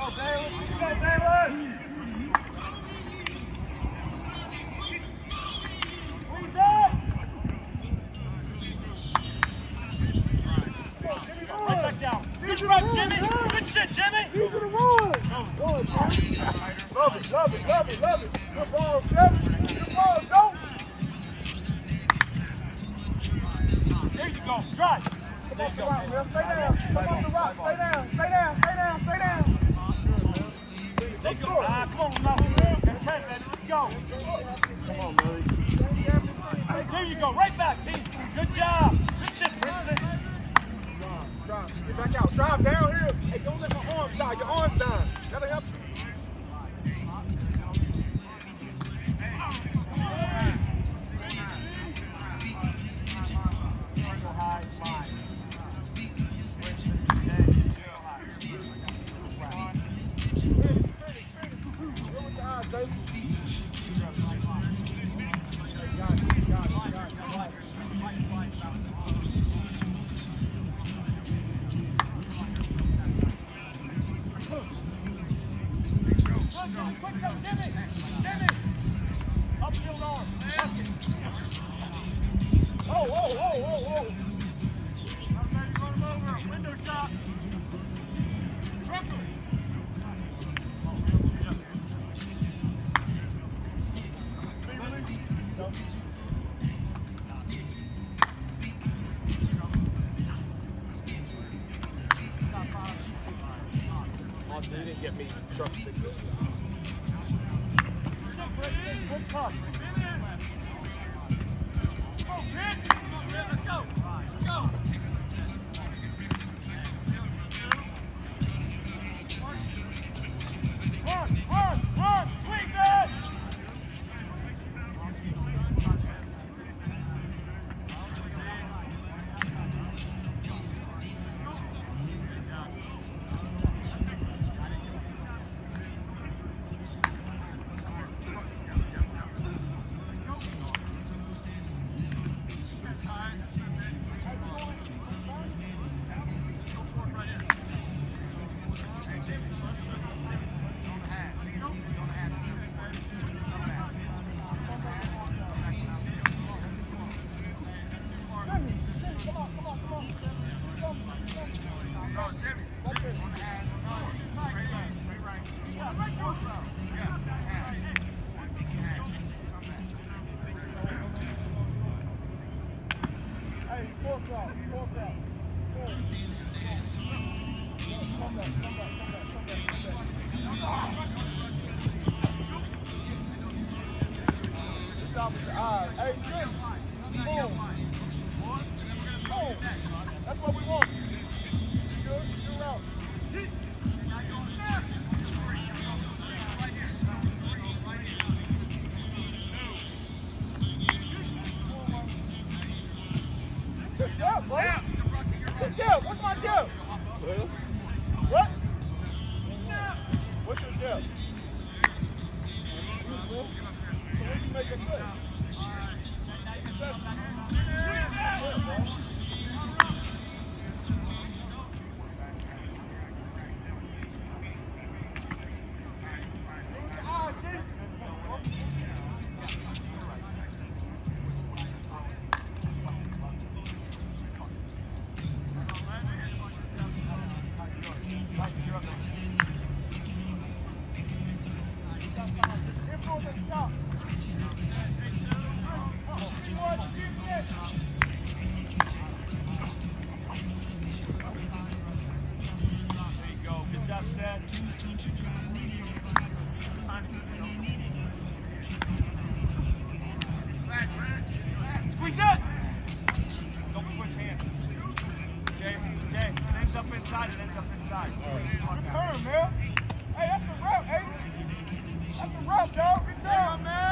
Good run, Jimmy! Good shit, Jimmy! Love it, love it, love it, love it. Good ball, Jimmy. Good ball, go! There you go, drive! Come on, Will. Stay down. Come on the rock. Stay down, stay down, stay down, stay down. There you go. Come on, Will. Get a 10, man. Let's go. Come on, Willie. There you go, right back, team. Good job. Good shit, Princeton. Drive. Get back out. Drive downhill. Hey, don't let my arms die. Your arms down. That'll help you. You didn't get me truck sick. Good puck. Let's go. Let's go. Run, squeeze it! Hey, Jim. Boom. Boom. That's what we want. Good out. Good job, bro. Good job. What's my job? What? What's your job? So when you make a play? Turn, man. Hey, that's a wrap, hey. That's a wrap, dog. Good job, man.